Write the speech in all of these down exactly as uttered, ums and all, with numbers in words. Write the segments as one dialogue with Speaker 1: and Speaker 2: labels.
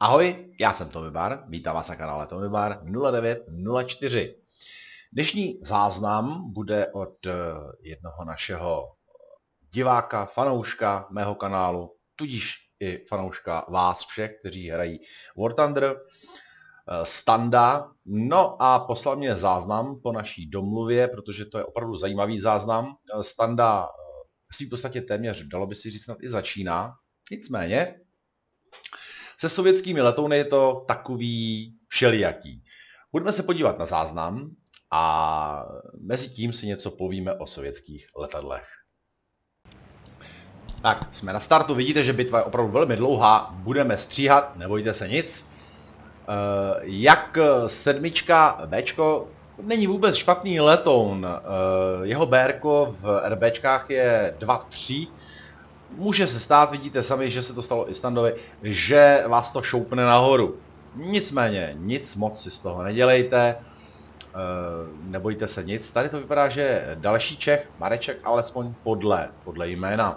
Speaker 1: Ahoj, já jsem Tomibar, vítám vás na kanále Tomibar nula devět nula čtyři. Dnešní záznam bude od jednoho našeho diváka, fanouška mého kanálu, tudíž i fanouška vás všech, kteří hrají War Thunder, Standa. No a poslal mě záznam po naší domluvě, protože to je opravdu zajímavý záznam. Standa v svým podstatě téměř, dalo by si říct, snad i začíná. Nicméně, se sovětskými letouny je to takový všelijaký. Budeme se podívat na záznam a mezi tím si něco povíme o sovětských letadlech. Tak, jsme na startu, vidíte, že bitva je opravdu velmi dlouhá, budeme stříhat, nebojte se nic. Jak sedmička Bčko není vůbec špatný letoun, jeho Bčko v RBčkách je dva tři. Může se stát, vidíte sami, že se to stalo i Standovi, že vás to šoupne nahoru. Nicméně, nic moc si z toho nedělejte, nebojte se nic. Tady to vypadá, že je další Čech, Mareček, alespoň podle, podle jména.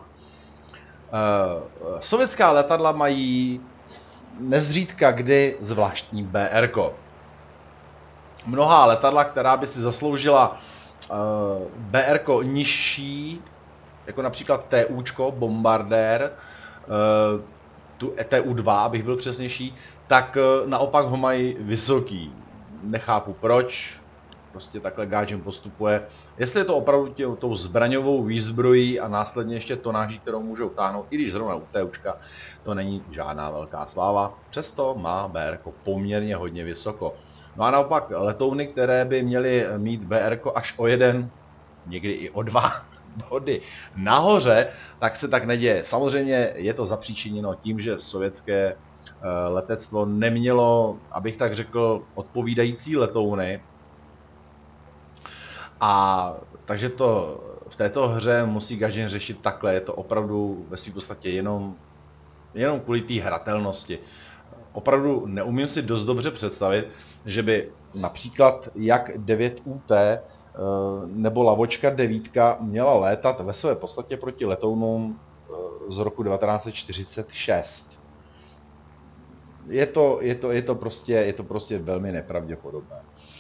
Speaker 1: Sovětská letadla mají nezřídka kdy zvláštní BRko. Mnohá letadla, která by si zasloužila BRko nižší, jako například TUčko, Bombardér, tu T U dva, abych byl přesnější, tak naopak ho mají vysoký. Nechápu proč, prostě takhle Gaijin postupuje. Jestli je to opravdu tě, tou zbraňovou výzbrojí a následně ještě tonáží, kterou můžou táhnout, i když zrovna u TUčka to není žádná velká sláva, přesto má BRko poměrně hodně vysoko. No a naopak letouny, které by měly mít BRko až o jeden, někdy i o dva body nahoře, tak se tak neděje. Samozřejmě je to zapříčiněno tím, že sovětské letectvo nemělo, abych tak řekl, odpovídající letouny. A takže to v této hře musí Gaijin řešit takhle. Je to opravdu ve svým podstatě jenom, jenom kvůli té hratelnosti. Opravdu neumím si dost dobře představit, že by například jak devět U T nebo Lavočka devítka měla létat ve své podstatě proti letounům z roku devatenáct set čtyřicet šest. Je to, je to, je to, prostě, je to prostě velmi nepravděpodobné.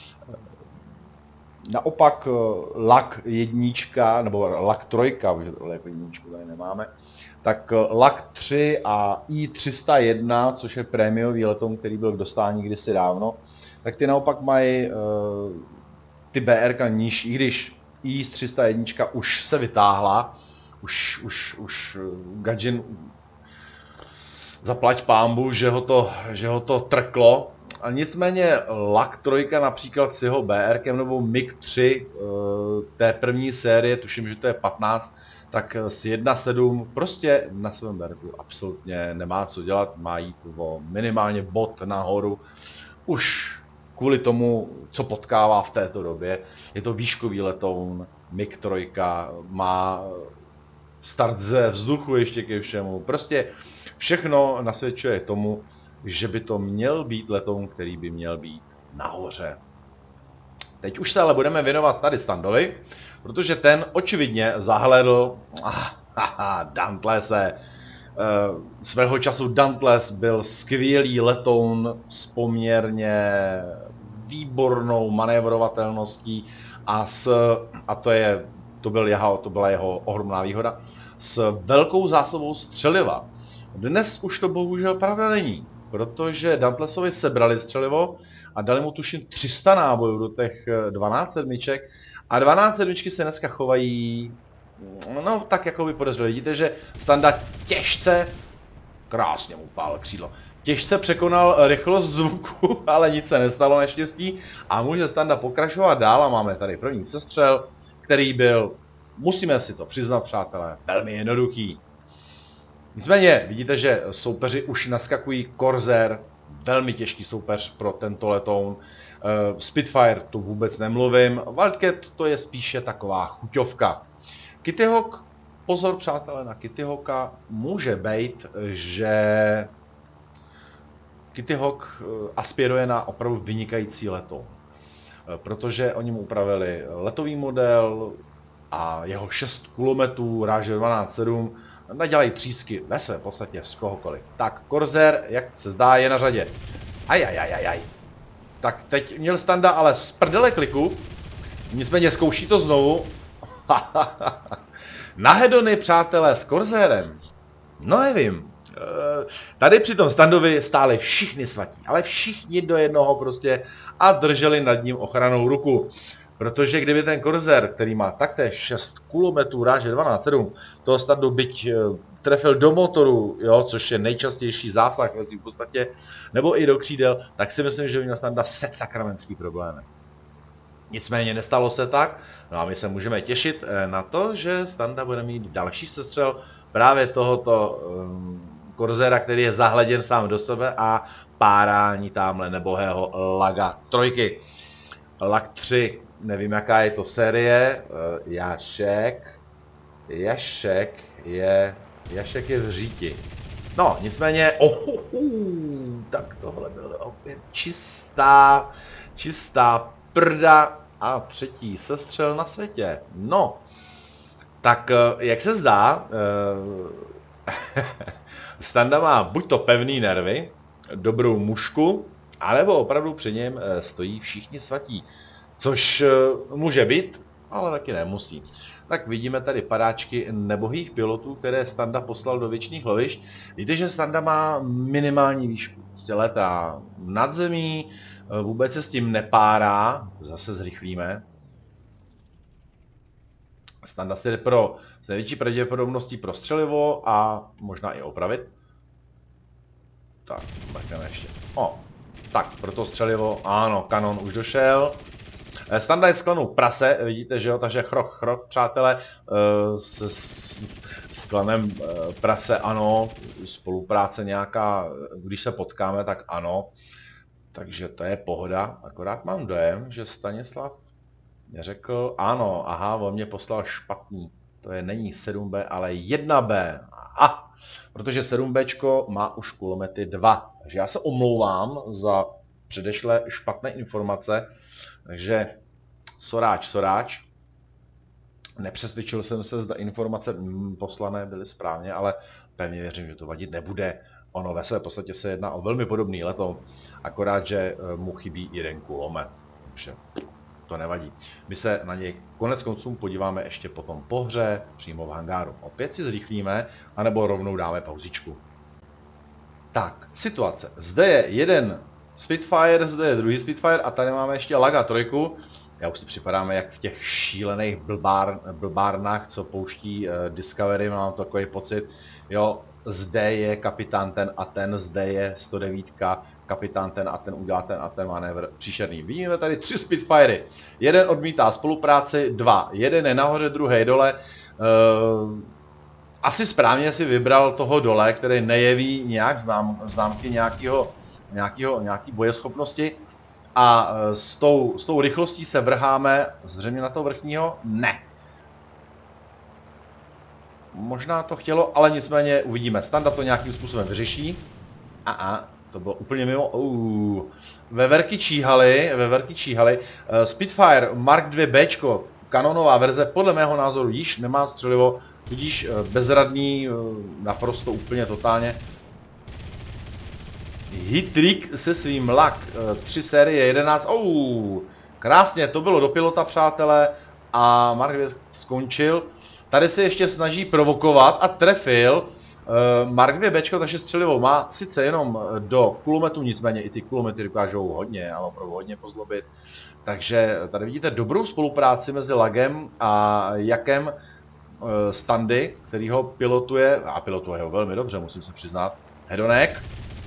Speaker 1: Naopak Lak jednička, nebo Lak trojka, protože tohle jedničku tady nemáme, tak Lak tři a I tři sta jedna, což je prémiový letoun, který byl k dostání kdysi dávno, tak ty naopak mají ty BRka nižší, i když I tři sta jedna už se vytáhla, už, už, už Gaijin zaplať pánbu, že ho to, že ho to trklo. A nicméně Lak tři například s jeho BRkem nebo MiG tři té první série, tuším, že to je patnáct, tak s jedna sedm prostě na svém BRku absolutně nemá co dělat, má jít o minimálně bod nahoru. Už kvůli tomu, co potkává v této době, je to výškový letoun, MiG tři, má start ze vzduchu ještě ke všemu. Prostě všechno nasvědčuje tomu, že by to měl být letoun, který by měl být nahoře. Teď už se ale budeme věnovat tady Standovi, protože ten očividně zahledl ah, Dauntlesse. Svého času Dauntless byl skvělý letoun s poměrně výbornou manévrovatelností a, s, a to, je, to, byl jeho, to byla jeho ohromná výhoda, s velkou zásobou střeliva. Dnes už to bohužel pravda není, protože Dauntlessovi sebrali střelivo a dali mu tuším tři sta nábojů do těch dvanáct sedmiček a dvanáct sedmičky se dneska chovají no tak jako by podezřeli. Vidíte, že Standa těžce, krásně mu pál křídlo, těžce překonal rychlost zvuku, ale nic se nestalo naštěstí a může Standa pokračovat dál a máme tady první sestřel, který byl, musíme si to přiznat přátelé, velmi jednoduchý. Nicméně vidíte, že soupeři už naskakují Corsair, velmi těžký soupeř pro tento letoun. Spitfire to vůbec nemluvím, Wildcat to je spíše taková chuťovka. Kitty Hawk, pozor přátelé na Kitty Hawka, může být, že Kitty Hawk aspiruje na opravdu vynikající letoun. Protože oni mu upravili letový model a jeho šest kulometů ráže dvanáct sedm nadělají třísky ve své podstatě z kohokoliv. Tak, Corsair, jak se zdá, je na řadě. Ajajajajaj. Tak teď měl Standa ale z prdele kliku, nicméně zkouší to znovu. Na hedony, přátelé, s Corsairem. No nevím. Tady při tom Standovi stáli všichni svatí, ale všichni do jednoho prostě a drželi nad ním ochranou ruku. Protože kdyby ten Corsair, který má taktéž šest kulometrů, ráže dvanáct sedm, toho Standu byť trefil do motoru, jo, což je nejčastější zásah ve v podstatě, nebo i do křídel, tak si myslím, že by měl Standa set sakramenský problémy. Nicméně nestalo se tak, no a my se můžeme těšit na to, že Standa bude mít další sestřel právě tohoto um, Corsaira, který je zahleděn sám do sebe a párání tamhle nebohého Laga trojky. Lag tři, nevím jaká je to série, Jašek, Jašek je, Jašek je v říti. No, nicméně, oh, tak tohle bylo opět čistá, čistá prda a třetí sestřel na světě. No, tak jak se zdá, Standa má buď to pevný nervy, dobrou mušku, anebo opravdu při něm stojí všichni svatí. Což může být, ale taky nemusí. Tak vidíme tady padáčky nebohých pilotů, které Standa poslal do věčných lovišť. Víte, že Standa má minimální výšku. Prostě letá nad zemí, vůbec se s tím nepárá. Zase zrychlíme. Standa se jde pro s největší pravděpodobností pro střelivo a možná i opravit. Tak, mrkneme ještě. O, tak, pro to střelivo, ano, kanon už došel. Standa je z klanu prase, vidíte, že jo, takže chroch, chroch, přátelé, s, s, s klanem prase, ano, spolupráce nějaká, když se potkáme, tak ano. Takže to je pohoda, akorát mám dojem, že Stanislav mě řekl, ano, aha, on mě poslal špatný, to je není sedm bé, ale jedna bé, aha, protože sedm béčko má už kulomety dva, takže já se omlouvám za předešlé špatné informace, takže soráč, soráč, nepřesvědčil jsem se, zda informace mm, poslané byly správně, ale pevně věřím, že to vadit nebude. Ono ve své podstatě se jedná o velmi podobný letoun, akorát, že mu chybí jeden kulomet, takže to nevadí. My se na něj konec konců podíváme ještě potom po hře, přímo v hangáru. Opět si zrychlíme, anebo rovnou dáme pauzičku. Tak, situace. Zde je jeden Spitfire, zde je druhý Spitfire a tady máme ještě Laga trojku. Já už si připadáme jak v těch šílených blbár, blbárnách, co pouští uh, Discovery, mám takový pocit. Jo, zde je kapitán ten a ten, zde je sto devět, kapitán ten a ten udělá ten a ten manévr příšerný. Vidíme tady tři Spitfiry. Jeden odmítá spolupráci, dva. Jeden je nahoře, druhý dole. Uh, asi správně si vybral toho dole, který nejeví nějak znám, známky nějakého, nějakého, nějaký bojeschopnosti. A s tou, s tou rychlostí se vrháme zřejmě na toho vrchního? Ne. Možná to chtělo, ale nicméně uvidíme. Standa to nějakým způsobem vyřeší. A a, to bylo úplně mimo. Uh. Veverky číhaly, veverky číhaly. Uh, Spitfire Mark dva béčko, kanonová verze, podle mého názoru již nemá střelivo, tudíž uh, bezradný, uh, naprosto úplně totálně. Hitrik se svým Lag tři série jedenáct, oh, krásně, to bylo do pilota, přátelé, a Mark dva skončil. Tady se ještě snaží provokovat a trefil uh, Mark dva béčko, takže střelivo má sice jenom do kulometu, nicméně i ty kulomety dokážou hodně, ale opravdu hodně pozlobit. Takže tady vidíte dobrou spolupráci mezi Lagem a Jakem uh, Standy, který ho pilotuje, a pilotuje ho velmi dobře, musím se přiznat, Hedonek.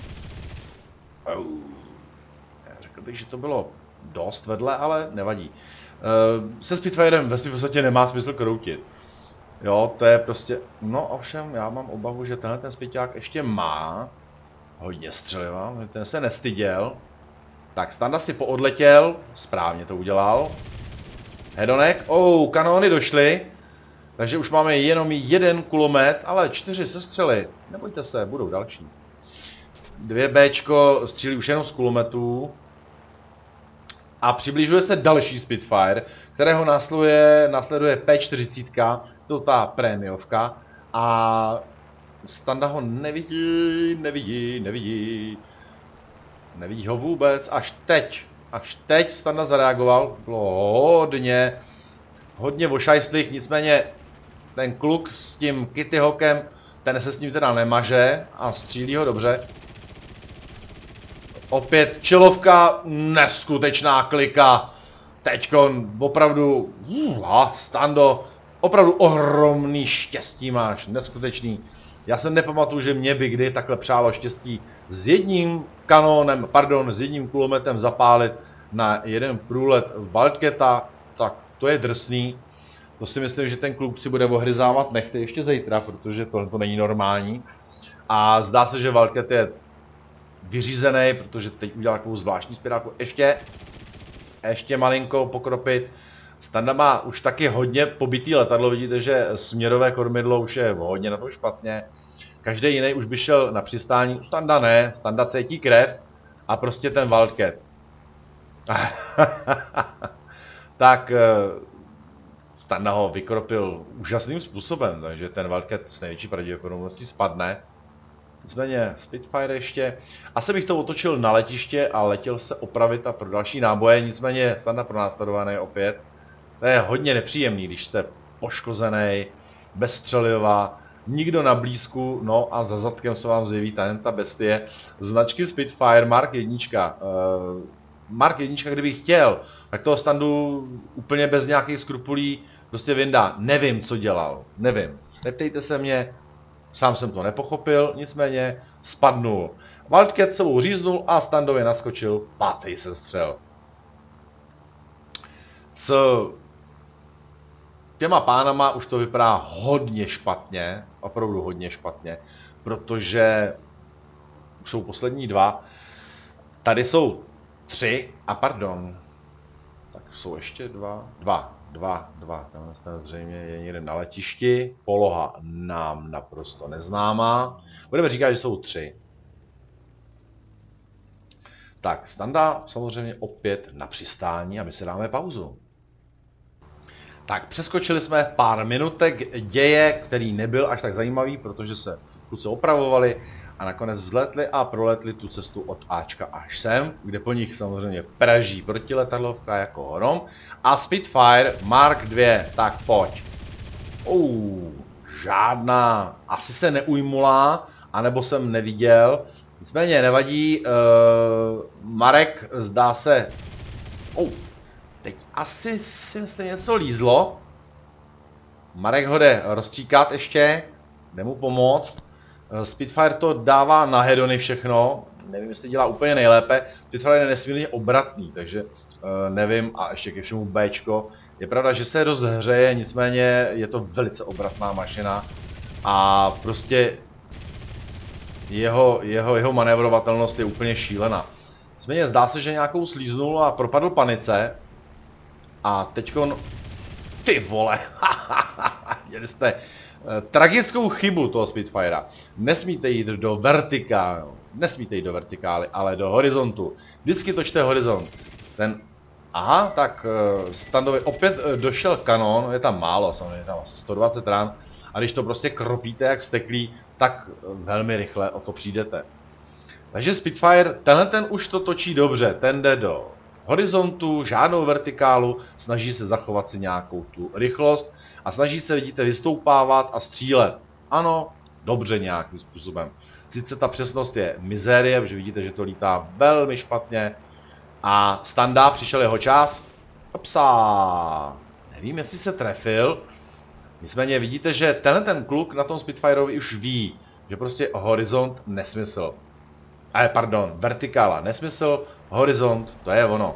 Speaker 1: Já řekl bych, že to bylo dost vedle, ale nevadí. Se Spitfirem ve svým podstatě nemá smysl kroutit. Jo, to je prostě... No ovšem, já mám obavu, že tenhle ten Spiťák ještě má hodně střeliva, ten se nestyděl. Tak, Standa si poodletěl, správně to udělal. Hedonek, oh, kanóny došly. Takže už máme jenom jeden kulomet, ale čtyři sestřely. Nebojte se, budou další. Dvě béčko střílí už jenom z kulometů. A přibližuje se další Spitfire, kterého následuje, následuje P čtyřicet, to ta prémiovka. A Standa ho nevidí, nevidí, nevidí. Nevidí ho vůbec, až teď. Až teď Standa zareagoval. Bylo hodně, hodně ošajstlých, nicméně ten kluk s tím Kitty Hawkem, ten se s ním teda nemaže a střílí ho dobře. Opět čilovka, neskutečná klika. Teďkon opravdu, uh, Stando, opravdu ohromný štěstí máš, neskutečný. Já se nepamatuju, že mě by kdy takhle přálo štěstí s jedním kanónem, pardon, s jedním kulometem zapálit na jeden průlet Wildcata, tak to je drsný. To si myslím, že ten kluk si bude ohryzávat nechty ještě zítra, protože to, to není normální. A zdá se, že Wildcat je vyřízený, protože teď udělal takovou zvláštní spirálku. Ještě, ještě malinko pokropit. Standa má už taky hodně pobitý letadlo, vidíte, že směrové kormidlo už je hodně na to špatně. Každý jiný už by šel na přistání, Standa ne, Standa cítí krev a prostě ten Wildcat. Tak Standa ho vykropil úžasným způsobem, takže ten Wildcat s největší pravděpodobností spadne. Nicméně Spitfire ještě, asi bych to otočil na letiště a letěl se opravit a pro další náboje, nicméně Standa pronásledovaný opět. To je hodně nepříjemný, když jste poškozený, bez střeliva, nikdo na blízku, no a za zadkem se vám zjeví ta bestie. Značky Spitfire Mark jedna. Uh, Mark jedna, kdyby chtěl, tak toho Standu úplně bez nějakých skrupulí prostě vyndá. Nevím, co dělal, nevím. Neptejte se mě, sám jsem to nepochopil, nicméně spadnul. Wildcat sebou říznul a Standově naskočil pátý sestřel. S těma pánama už to vypadá hodně špatně, opravdu hodně špatně, protože už jsou poslední dva. Tady jsou tři a pardon, tak jsou ještě dva, dva, dva, dva, tam zřejmě je někde na letišti, poloha nám naprosto neznámá, budeme říkat, že jsou tři. Tak, Standa samozřejmě opět na přistání a my si dáme pauzu. Tak, přeskočili jsme pár minutek děje, který nebyl až tak zajímavý, protože se kluci opravovali a nakonec vzletli a proletli tu cestu od Ačka až sem, kde po nich samozřejmě praží protiletadlovka jako hrom. A Spitfire Mark dva, tak pojď. Uh, žádná, asi se neujmula, anebo jsem neviděl. Nicméně nevadí, uh, Marek zdá se... Oh. Teď asi si myslím něco lízlo. Marek ho jde rozstříkat ještě, jde mu pomoct. Spitfire to dává na hedony všechno, nevím, jestli dělá úplně nejlépe. Spitfire je nesmírně obratný, takže uh, nevím, a ještě ke všemu Bčko. Je pravda, že se dost hřeje, nicméně je to velice obratná mašina a prostě jeho, jeho, jeho manévrovatelnost je úplně šílená. Nicméně zdá se, že nějakou slíznul a propadl panice. A teďkon, ty vole, měli jste eh, tragickou chybu toho Spitfira. Nesmíte jít do vertikálu, nesmíte jít do vertikály, ale do horizontu. Vždycky točte horizont. Ten, aha, tak eh, Standovi opět eh, došel kanon, je tam málo, samozřejmě tam asi sto dvacet ran. A když to prostě kropíte jak steklý, tak eh, velmi rychle o to přijdete. Takže Spitfire, tenhle ten už to točí dobře, ten jde do horizontu, žádnou vertikálu, snaží se zachovat si nějakou tu rychlost a snaží se, vidíte, vystoupávat a střílet. Ano, dobře nějakým způsobem. Sice ta přesnost je mizérie, protože vidíte, že to lítá velmi špatně a Standa, přišel jeho čas. Opsa, nevím, jestli se trefil, nicméně vidíte, že tenhle ten kluk na tom Spitfireovi už ví, že prostě horizont nesmysl. Eh, pardon, vertikála nesmysl, horizont, to je ono.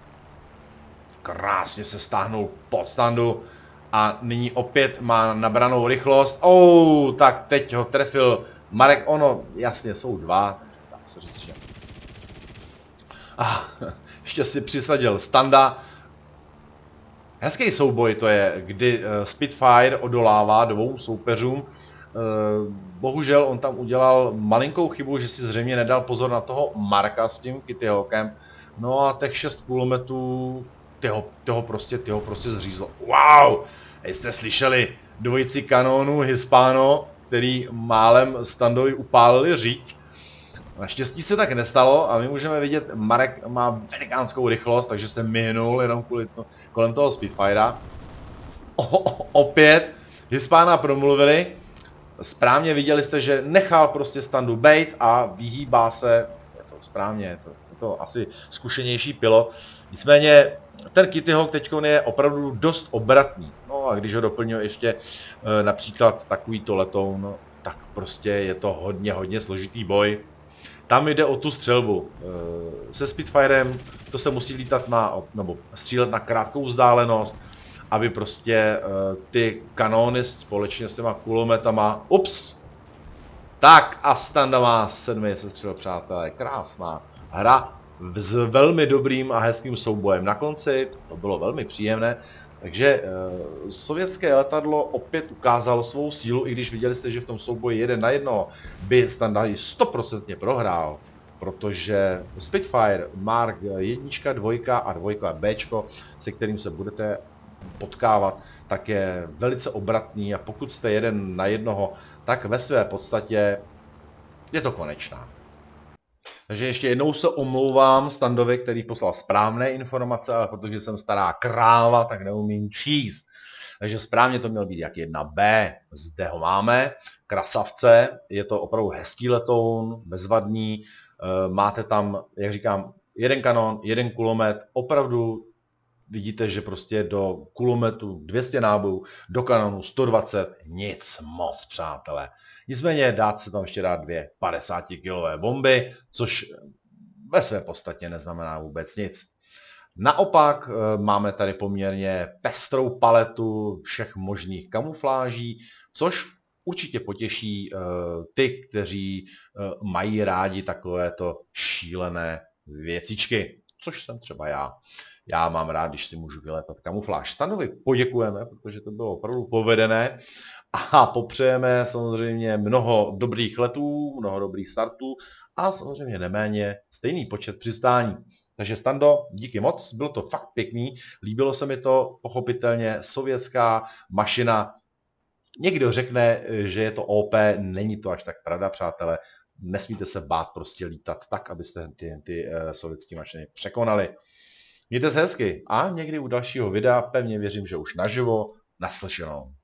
Speaker 1: Krásně se stáhnul pod Standu a nyní opět má nabranou rychlost. Oh, tak teď ho trefil Marek, ono, jasně, jsou dva. Dá se říct, že... Ah, ještě si přisadil Standa. Hezký souboj to je, kdy Spitfire odolává dvou soupeřům. Bohužel on tam udělal malinkou chybu, že si zřejmě nedal pozor na toho Marka s tím Kitty Hawkem. No a těch šest kulometů, ty ho, ty ho prostě, ty ho prostě zřízlo. Wow! Jste slyšeli dvojici kanónů Hispano, který málem Standovi upálili říť. Naštěstí se tak nestalo a my můžeme vidět, Marek má velikánskou rychlost, takže se mihnul jenom kvůli to, kolem toho Spitfira. O, o, opět Hispána promluvili. Správně viděli jste, že nechal prostě Standu bejt a vyhýbá se. Je to správně, je to, je to asi zkušenější pilot. Nicméně ten Kitty Hawk teď je opravdu dost obratný. No a když ho doplnil ještě e, například takovýto letoun, tak prostě je to hodně, hodně složitý boj. Tam jde o tu střelbu. E, se Spitfirem to se musí lítat na, nebo střílet na krátkou vzdálenost, aby prostě e, ty kanóny společně s těma kulometama, ups, tak a Standa má sedmý sestřel, přátelé, krásná hra s velmi dobrým a hezkým soubojem na konci, to bylo velmi příjemné, takže e, sovětské letadlo opět ukázalo svou sílu, i když viděli jste, že v tom souboji jeden na jedno by Standa stoprocentně prohrál, protože Spitfire Mark jedna, dva a dva B, se kterým se budete potkávat, tak je velice obratný a pokud jste jeden na jednoho, tak ve své podstatě je to konečná. Takže ještě jednou se omlouvám Standovi, který poslal správné informace, ale protože jsem stará kráva, tak neumím číst. Takže správně to měl být jak jedna B. Zde ho máme, krasavce, je to opravdu hezký letoun, bezvadný. Máte tam, jak říkám, jeden kanon, jeden kulomet, opravdu vidíte, že prostě do kulometu dvě stě nábojů, do kanonu sto dvacet, nic moc, přátelé. Nicméně dát se tam ještě dát dvě padesátikilové bomby, což ve své podstatě neznamená vůbec nic. Naopak máme tady poměrně pestrou paletu všech možných kamufláží, což určitě potěší ty, kteří mají rádi takovéto šílené věcičky, což jsem třeba já. Já mám rád, když si můžu vylétat kamufláž. Standovi poděkujeme, protože to bylo opravdu povedené a popřejeme samozřejmě mnoho dobrých letů, mnoho dobrých startů a samozřejmě neméně stejný počet přistání. Takže Stando, díky moc, bylo to fakt pěkný, líbilo se mi to, pochopitelně sovětská mašina. Někdo řekne, že je to O P, není to až tak pravda, přátelé. Nesmíte se bát prostě lítat tak, abyste ty, ty uh, sovětské mašiny překonali. Mějte se hezky a někdy u dalšího videa, pevně věřím, že už naživo, naslyšenou.